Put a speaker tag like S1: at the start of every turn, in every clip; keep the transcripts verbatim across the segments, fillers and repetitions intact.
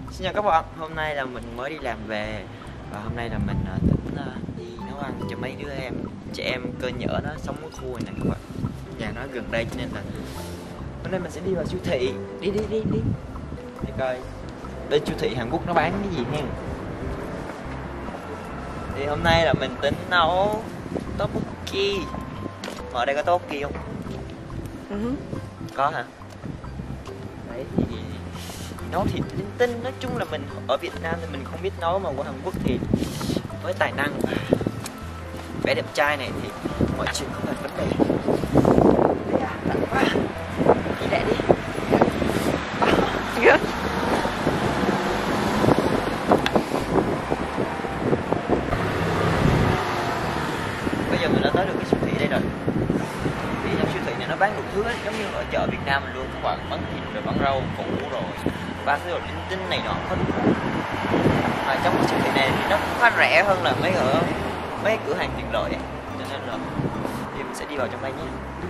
S1: Xin chào các bạn, hôm nay là mình mới đi làm về và hôm nay là mình uh, tính uh, đi nấu ăn cho mấy đứa em, trẻ em cơ nhỡ nó sống ở khu này nè các bạn. Nhà nó gần đây cho nên là hôm nay mình sẽ đi vào siêu thị, đi đi đi đi để coi bên siêu thị Hàn Quốc nó bán cái gì nha. Thì hôm nay là mình tính nấu tteokbokki. Ở đây có tteokbokki không?
S2: Uh-huh.
S1: Có hả? Đấy thì nấu thịt linh tinh, nói chung là mình ở Việt Nam thì mình không biết nấu, mà qua Hàn Quốc thì với tài năng và vẻ đẹp trai này thì mọi chuyện không thành vấn đề. Đây à, lạnh quá, đi lại đi.
S2: Good.
S1: Bây giờ mình đã tới được cái siêu thị đây rồi. Thì trong siêu thị này nó bán đủ thứ ấy, giống như ở chợ Việt Nam mình luôn các bạn, bán thịt rồi bán rau củ rồi ba cái đồ linh tinh này nọ hết. Mà trong cái siêu thị này thì nó cũng khá rẻ hơn là mấy ở mấy cửa hàng tiện lợi ấy. Cho nên là thì mình sẽ đi vào trong đây nhé.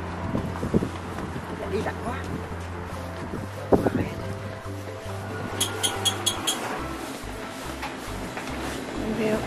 S1: Đi lạnh quá.
S2: Hiểu.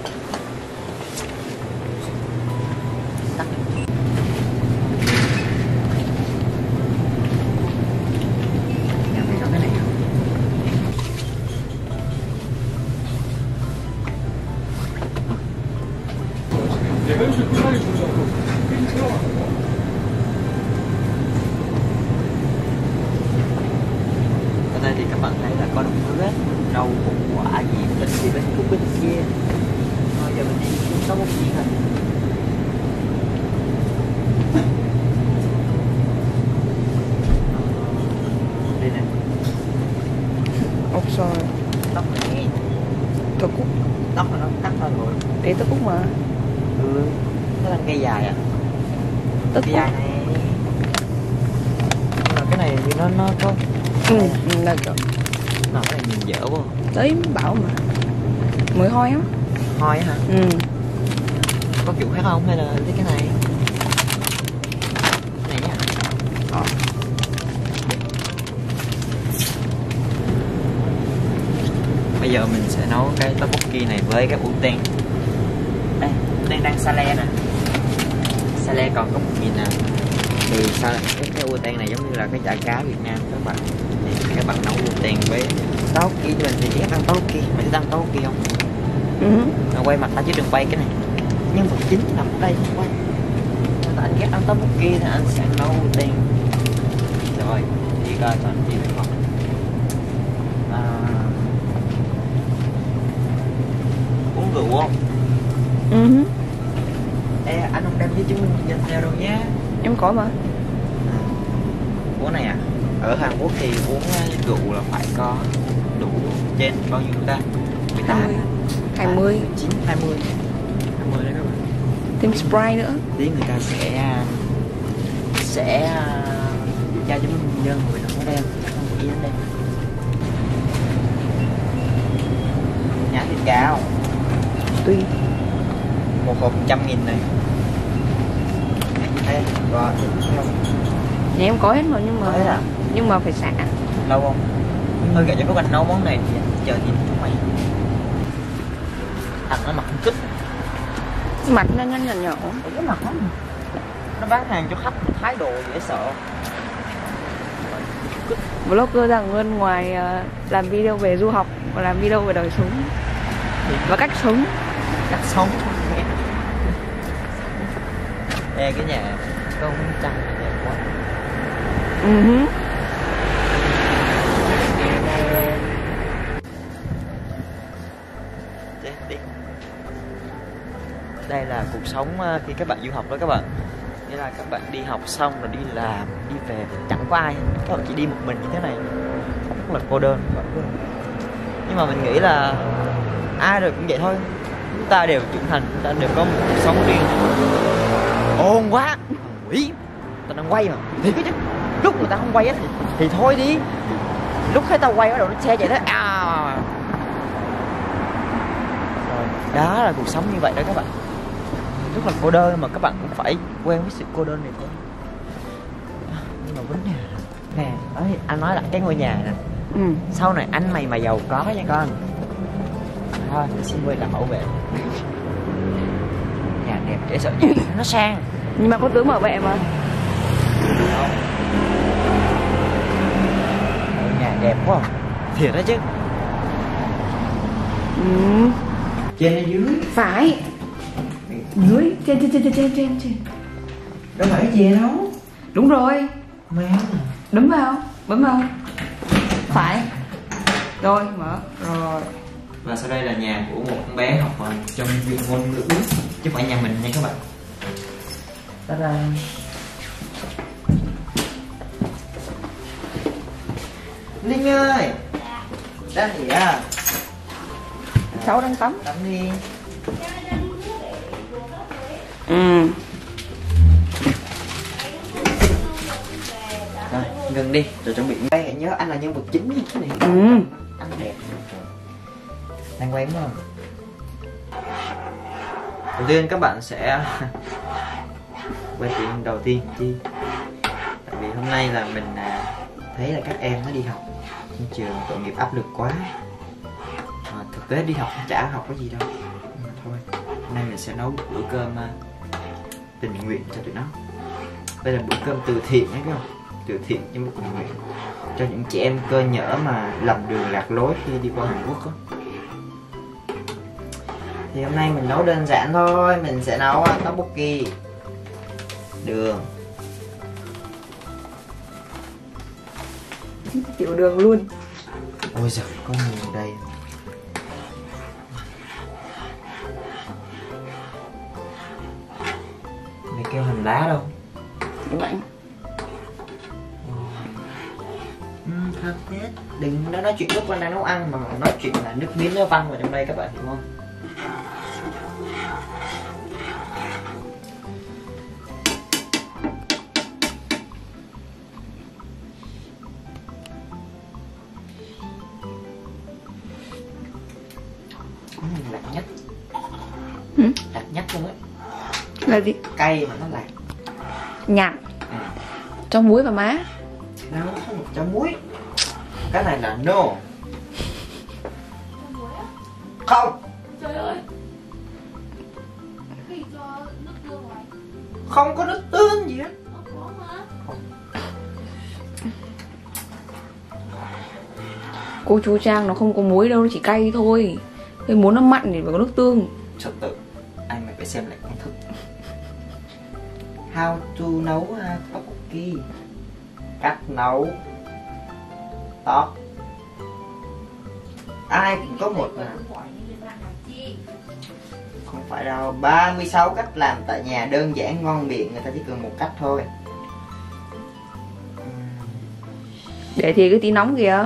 S1: Ở đây thì các bạn thấy là có đủ thứ hết, rau củ quả gì bên kia bên khúc bên kia. Thôi giờ mình đi xuống có một gì thôi. Đây nè.
S2: Ốc xoài.
S1: Tóc này.
S2: Tóc cúc.
S1: Tóc là nó cắt ra rồi.
S2: Đấy tóc cúc mà.
S1: Ừ. Nó là cây dài à?
S2: Tóc
S1: Cây dài này. Nhưng mà cái này thì nó nó có.
S2: Ừ, là kiểu.
S1: Nào cái này nhìn dở quá.
S2: Đấy bảo mà. Mùi hôi á.
S1: Hôi hả?
S2: Ừ.
S1: Có kiểu khác không hay là lấy cái này? Cái này nhá.
S2: Ờ.
S1: Bây giờ mình sẽ nấu cái tteokbokki này với cái uten. Đây, uten đang sa le nè. Sa le còn có một nghìn nè. Thì sao cái, cái uten này giống như là cái chả cá Việt Nam các bạn. Thì các bạn nấu uten với tteokbokki cho mình thì chỉ ăn tteokbokki. Mày thích ăn tteokbokki không?
S2: Ừ.
S1: Nó quay mặt ta chứ đừng quay cái này. Nhân vật chính nằm ở đây không quay. Nên là anh ghét ăn tteokbokki thì anh sẽ nấu uten. Rồi, đi coi còn gì nữa không? À, uống rượu không?
S2: Ừ.
S1: Ê, anh không đem giấy chứng minh nhân dân theo đâu nhé.
S2: Em có mà.
S1: À, uống này à? Ở Hàn Quốc thì uống rượu là phải có đủ trên bao nhiêu ta? mười tám,
S2: hai mươi,
S1: mười chín, hai mươi, hai mươi đấy các bạn.
S2: thêm Sprite nữa.
S1: Tí người ta sẽ sẽ cho chứng minh nhân dân người nào có đem, không ý đến đây. Nhãn thịt cao
S2: Tùy.
S1: một hộp trăm nghìn này. Ê, rồi
S2: Nhà em có hết rồi nhưng mà
S1: à?
S2: nhưng mà phải xả.
S1: Lâu không? Thôi kệ cho lúc anh nấu món này thì chờ nhìn chúng mày. Thằng nó mặt không kích.
S2: Mặt nó nhanh nhỏ nhỏ.
S1: Cái mặt nó nó bán hàng cho khách thái độ dễ sợ.
S2: Vlogger ra bên ngoài làm video về du học và làm video về đời sống và cách sống.
S1: Cách sống. Ê, cái nhà công trăng đẹp quá.
S2: Ừ.
S1: Đây là cuộc sống khi các bạn du học đó các bạn. Nghĩa là các bạn đi học xong rồi đi làm, đi về chẳng có ai, các bạn chỉ đi một mình như thế này, rất là cô đơn. Nhưng mà mình nghĩ là ai rồi cũng vậy thôi, chúng ta đều trưởng thành, chúng ta đều có một cuộc sống riêng. Ồn quá, quỷ, tao đang quay mà, thì cái chứ lúc người ta không quay á thì, thì thôi đi, lúc thấy tao quay bắt đầu nó xe chạy tới à. Rồi, đó là cuộc sống như vậy đó các bạn. Rất là cô đơn mà các bạn cũng phải quen với sự cô đơn này thôi. Nhưng mà vấn đề nè, anh nói lại cái ngôi nhà nè,
S2: Ừ.
S1: Sau này anh mày mà giàu có nha con. Thôi mình xin quay làm mẫu vệ. Nhà đẹp dễ sợ, nhà nó sang.
S2: Nhưng mà có tướng bảo vệ mà.
S1: Không. Nhà đẹp quá. Thiệt đó chứ.
S2: Ừ.
S1: Trên hay dưới?
S2: Phải. Dưới, trên trên trên trên trên trên trên.
S1: Đâu phải cái gì đâu.
S2: Đúng rồi.
S1: Má.
S2: Đấm vào, bấm vào. Phải. Rồi, mở. Rồi.
S1: Và sau đây là nhà của một con bé học trong chuyên ngôn ngữ, chứ không phải nhà mình nha các bạn. Ta-da. Linh ơi, đang gì à?
S2: Cháu đang tắm.
S1: Tắm đi.
S2: Ừ.
S1: Rồi, ngừng đi, rồi chuẩn bị. Đây hãy nhớ anh là nhân vật chính nha cái này.
S2: Ừ.
S1: Anh đẹp. Đang quay đúng không? Đầu tiên các bạn sẽ quay chuyện đầu tiên chi. Tại vì hôm nay là mình à, thấy là các em nó đi học trên trường tội nghiệp áp lực quá. À, thực tế đi học chả học cái gì đâu. Nhưng mà thôi, hôm nay mình sẽ nấu bữa cơm à, tình nguyện cho tụi nó. Đây là bữa cơm từ thiện nhé các bạn. Từ thiện nhưng mà tình nguyện cho những chị em cơ nhỡ mà lầm đường lạc lối khi đi qua Hàn Quốc đó. Thì hôm nay mình nấu đơn giản thôi, mình sẽ nấu tteokbokki, đường,
S2: Tiểu đường luôn.
S1: ôi giời có nhiều đây. Mày kêu hành lá đâu?
S2: Như vậy.
S1: Ừ, thật hết. Đừng có nói chuyện lúc con đang nấu ăn mà nói chuyện là nước miếng nó văng vào trong đây các bạn hiểu không? Lạc nhất.
S2: Ừ?
S1: Lạc nhất luôn á.
S2: Là gì?
S1: Cay mà nó lạc.
S2: Nhạt.
S1: Ừ.
S2: Cho muối và má.
S1: Nó không được cho muối. Cái này là no. Không.
S3: Trời ơi. Cái cho nước tương ngoài.
S1: Không có nước tương gì hết.
S3: Nó có mà.
S2: Cô chú Trang nó không có muối đâu, nó chỉ cay thôi. Thế muốn nó mặn thì phải có nước tương.
S1: Trật tự. Anh mày phải xem lại công thức. How to nấu uh, tteokbokki. Cách nấu top. Ai cũng có một là không phải đâu, ba mươi sáu cách làm tại nhà đơn giản ngon miệng, người ta chỉ cần một cách thôi.
S2: Để thì cái tí nóng kìa.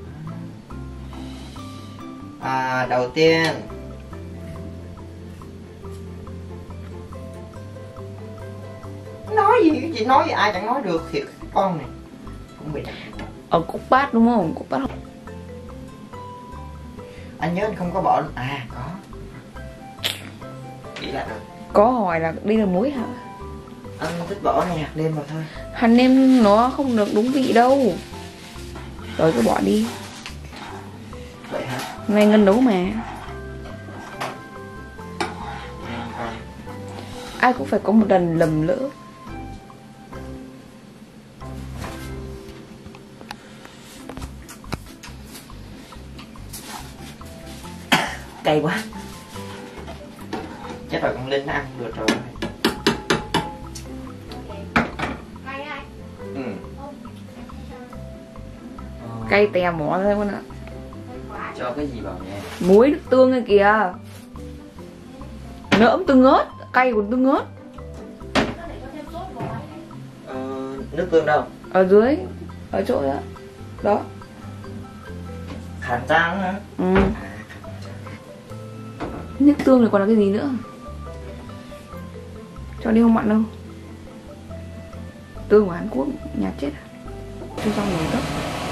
S1: À, đầu tiên nói gì chị nói gì ai chẳng nói được thiệt cái con này cũng bị đặt.
S2: Ở cúc bát đúng không? Cúc bát.
S1: Anh nhớ anh không có bỏ à có nghĩ lại được.
S2: Có hỏi là đây là muối hả?
S1: Anh thích bỏ nhạt lên vào thôi.
S2: Hạt nêm nó không được đúng vị đâu. Rồi cứ bỏ đi.
S1: Vậy hả?
S2: Hôm nay Ngân nấu mà. Ai cũng phải có một lần lầm lỡ.
S1: Cay quá. Chắc là con Linh nó ăn được rồi.
S3: Cay ai?
S1: Ừ.
S2: Cay tè mỏ ra luôn ạ.
S1: Cho cái gì vào nha?
S2: Muối nước tương này kìa. Nỡm tương ớt. Cay còn tương ớt.
S1: Ờ, nước tương đâu?
S2: Ở dưới. Ở chỗ đó. Đó.
S1: Hạt rang hả?
S2: Ừ.
S1: À,
S2: Nước tương này còn là cái gì nữa? Cho đi không mặn đâu. Tương của Hàn Quốc nhạt chết à? Cho xong rồi đó.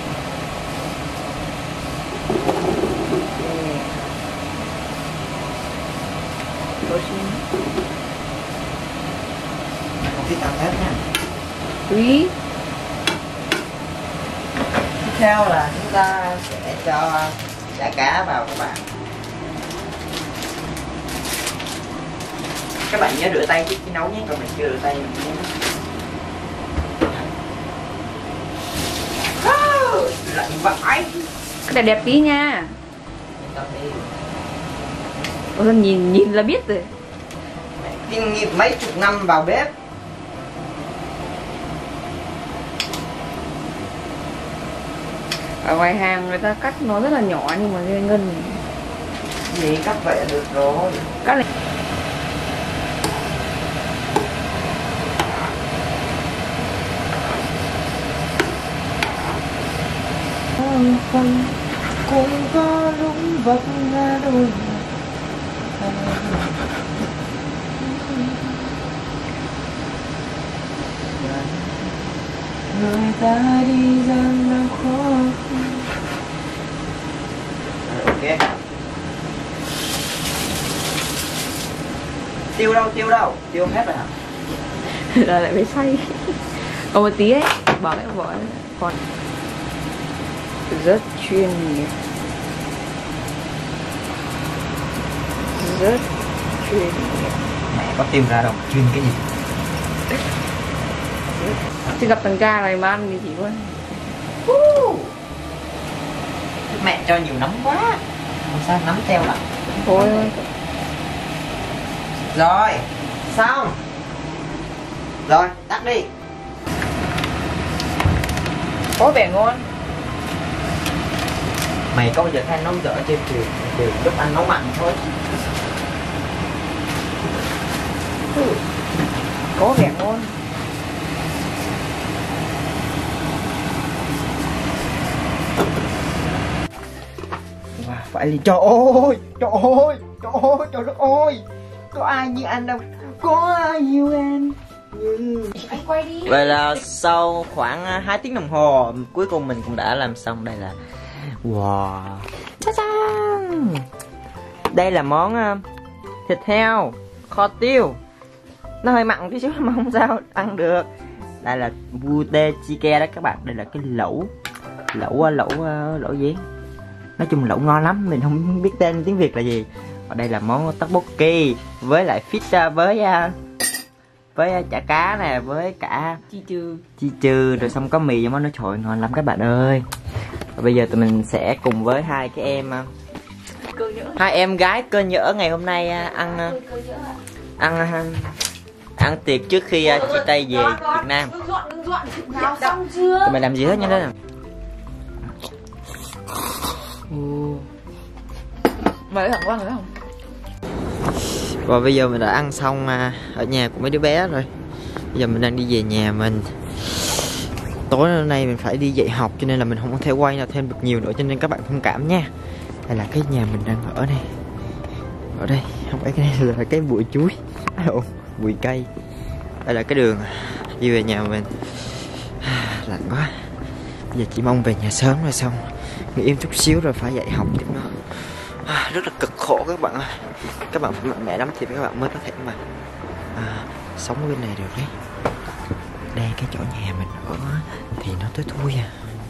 S2: Đổ xin.
S1: không thích ăn hết nha.
S2: Tùy. Theo
S1: theo là chúng ta sẽ cho chả cá vào các bạn. Các bạn nhớ rửa tay trước khi nấu nhé, còn mình chưa rửa tay nhé. Lạnh vãi.
S2: Cái này đẹp tí nha. Ôi, nhìn nhìn là biết rồi.
S1: Kinh nghiệm mấy chục năm vào bếp.
S2: Ở ngoài hàng người ta cắt nó rất là nhỏ nhưng mà Ngân Ngân
S1: Gì cắt vậy là được rồi.
S2: cắt này.
S1: Không cũng có lúc vấp ngã đôi người ta đi gian nan khó. Ok. Tiêu đâu, tiêu đâu, tiêu hết rồi hả?
S2: Rồi lại phải xay. Còn một tí ấy, bỏ cái vỏ còn rất chuyên nghiệp, rất chuyên nghiệp.
S1: Mẹ có tiêu ra đâu, chuyên cái gì?
S2: Chứ gặp thằng cha này mà ăn thì chỉ có
S1: uh. Mẹ cho nhiều nấm quá. Làm sao nấm teo lại?
S2: thôi.
S1: Rồi, xong. Rồi, tắt đi.
S2: Có vẻ ngon.
S1: Mày có bao giờ than nấu dở trên trường, trường lúc ăn nấu mặn thôi.
S2: Có vẻ ngon.
S1: Wow, phải đi. Trời ơi, trời ơi, trời ơi, trời đất ơi. Có ai như anh đâu. Có ai như anh. Ừ.
S3: Anh quay đi.
S1: Vậy là sau khoảng hai tiếng đồng hồ cuối cùng mình cũng đã làm xong. Đây là wow. Ta-da! Đây là món uh, thịt heo kho tiêu. Nó hơi mặn tí xíu mà không sao, ăn được. Đây là bute chike đó các bạn. Đây là cái lẩu. Lẩu lẩu lẩu gì? Nói chung lẩu ngon lắm, mình không biết tên tiếng Việt là gì. Và đây là món tteokbokki với lại fish với uh, với chả cá nè, với cả
S2: Chi trừ
S1: chi trừ rồi xong có mì cho món nó trời ngon lắm các bạn ơi. Và bây giờ tụi mình sẽ cùng với hai cái em
S2: cơ nhỡ.
S1: hai em gái cơ nhỡ ngày hôm nay ăn ăn ăn tiệc trước khi chia tay về Việt Nam.
S3: Ngưng dọn, ngưng dọn. Nào xong chưa?
S1: Tụi mình làm gì hết nha đó nè.
S2: Mời thẳng qua người không?
S1: Và bây giờ mình đã ăn xong ở nhà của mấy đứa bé rồi. Bây giờ mình đang đi về nhà mình. Tối hôm nay mình phải đi dạy học cho nên là mình không có thể quay nào thêm được nhiều nữa, cho nên các bạn thông cảm nha. Đây là cái nhà mình đang ở đây. Ở đây, không phải cái này là cái bụi chuối. Bụi cây. Đây là cái đường đi về nhà mình. Lạnh quá. Bây giờ chỉ mong về nhà sớm rồi xong nghỉ im chút xíu rồi phải dạy học tiếp nó. Rất là cực khổ các bạn ơi. Các bạn phải mạnh mẽ lắm thì các bạn mới có thể mà à, sống ở bên này được đấy. Đây cái chỗ nhà mình ở thì nó tới thui à.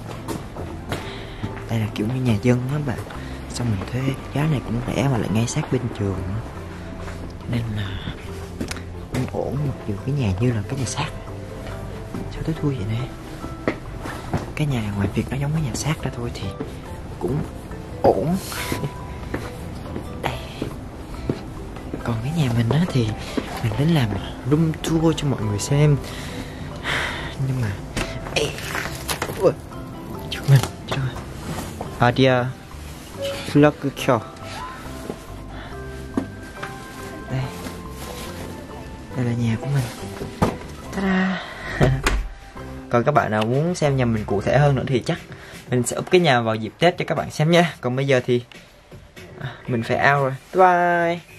S1: Đây là kiểu như nhà dân đó bạn. Xong mình thuê giá này cũng rẻ mà lại ngay sát bên trường nữa. Nên là cũng ổn, mặc dù cái nhà như là cái nhà xác. Sao tới thui vậy nè. Cái nhà ngoài việc nó giống cái nhà xác ra thôi thì cũng ổn. Đây. Còn cái nhà mình á thì mình đến làm room tour cho mọi người xem. Nhưng mà ê, ui, chụp mình trời. Adia Flugkyo. Đây. Đây là nhà của mình. Ta-da. Còn các bạn nào muốn xem nhà mình cụ thể hơn nữa thì chắc mình sẽ up cái nhà vào dịp Tết cho các bạn xem nha. Còn bây giờ thì mình phải out rồi. Bye.